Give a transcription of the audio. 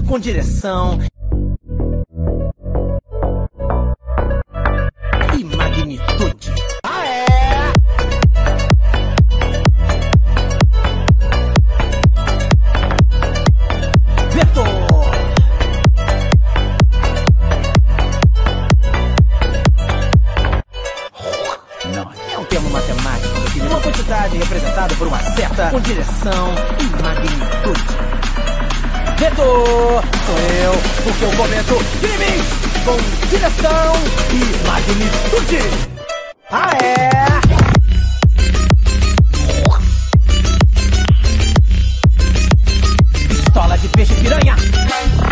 com direção e magnitude. Ah, é! Vetor! É um termo matemático, meu filho. Uma quantidade representada por uma seta com direção e magnitude. Vetor! Sou eu, porque eu comento crimes com direção e magnitude. Ah, é! Pistola de peixe piranha.